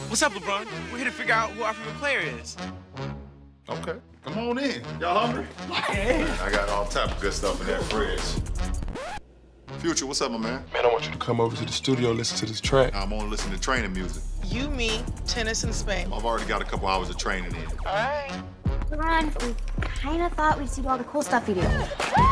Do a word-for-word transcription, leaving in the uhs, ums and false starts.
What's up, LeBron? We're here to figure out who our favorite player is. Okay, come on in. Y'all hungry? Yeah. I got all type of good stuff in that fridge. Future, what's up, my man? Man, I want you to come over to the studio, listen to this track. I'm gonna listen to training music. You, me, tennis, and Spain. I've already got a couple hours of training in. All right. LeBron, we kind of thought we'd see all the cool stuff you do.